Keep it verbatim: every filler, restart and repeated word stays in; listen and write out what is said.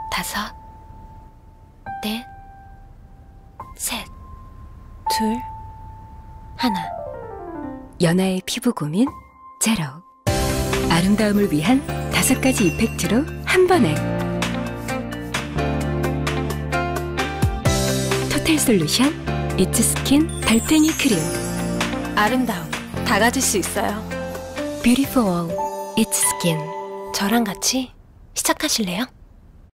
다섯, 넷, 셋, 둘, 하나. 연하의 피부 고민 제로. 아름다움을 위한 다섯 가지 이펙트로 한 번에 토탈 솔루션 잇츠스킨 달팽이크림. 아름다움, 다가질 수 있어요. 뷰티풀 잇츠스킨. 저랑 같이 시작하실래요?